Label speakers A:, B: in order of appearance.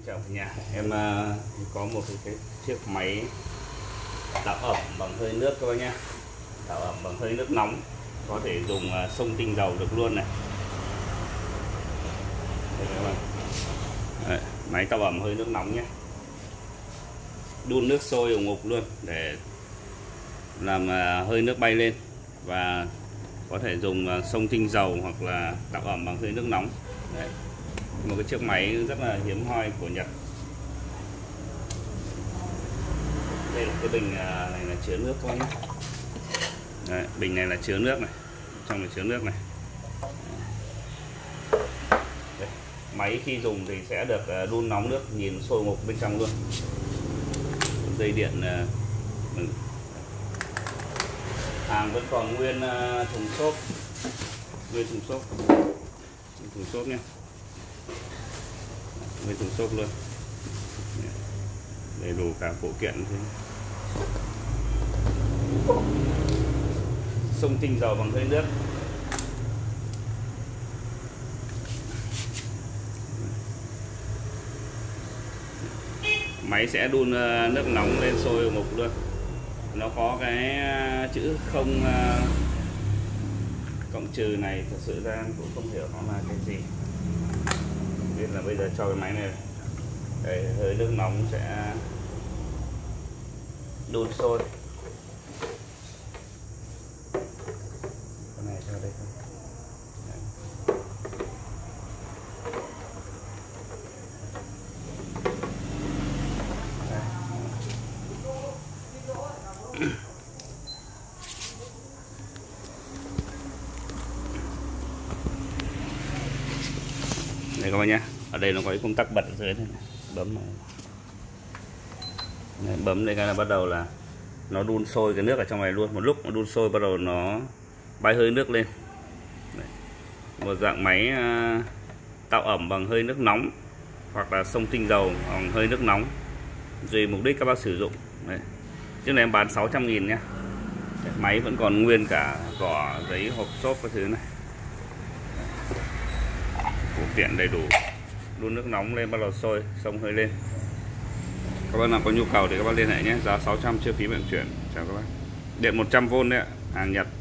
A: Chào cả nhà. Em có một cái chiếc máy tạo ẩm bằng hơi nước các bác nhé. Tạo ẩm bằng hơi nước nóng, có thể dùng xông tinh dầu được luôn này. Đây các bạn. Đấy, máy tạo ẩm hơi nước nóng nhé. Đun nước sôi ủng ục luôn để làm hơi nước bay lên, và có thể dùng xông tinh dầu hoặc là tạo ẩm bằng hơi nước nóng. Đấy, một cái chiếc máy rất là hiếm hoi của Nhật. Đây là cái bình này là chứa nước thôi nhé. Đấy, bình này là chứa nước này, trong này chứa nước này. Đây, máy khi dùng thì sẽ được đun nóng nước, nhìn sôi ngục bên trong luôn. Dây điện hàng vẫn còn nguyên thùng xốp, thùng xốp nhé, nguyên thùng xốp luôn, đầy đủ cả phụ kiện. Xông tinh dầu bằng hơi nước. Máy sẽ đun nước nóng lên sôi ngục luôn. Nó có cái chữ không cộng trừ này, thật sự ra cũng không hiểu nó là cái gì. Biết là bây giờ cho cái máy này đây, hơi nước nóng sẽ đun sôi. Cái này cho đây thôi. Đây các bạn nhé, ở đây nó có cái công tắc bật ở dưới này. Bấm này. Đấy, bấm đây cái là bắt đầu là nó đun sôi cái nước ở trong này luôn. Một lúc nó đun sôi bắt đầu nó bay hơi nước lên. Đấy, một dạng máy tạo ẩm bằng hơi nước nóng hoặc là xông tinh dầu bằng hơi nước nóng, tùy mục đích các bác sử dụng. Đấy, chiếc này em bán 600.000 nhé. Máy vẫn còn nguyên cả vỏ giấy, hộp xốp các thứ này, phụ kiện đầy đủ. Đun nước nóng lên bắt đầu sôi, xông hơi lên. Các bác nào có nhu cầu thì các bác liên hệ nhé. Giá 600 chưa phí vận chuyển. Chào các bác. Điện 100V đấy ạ, hàng Nhật.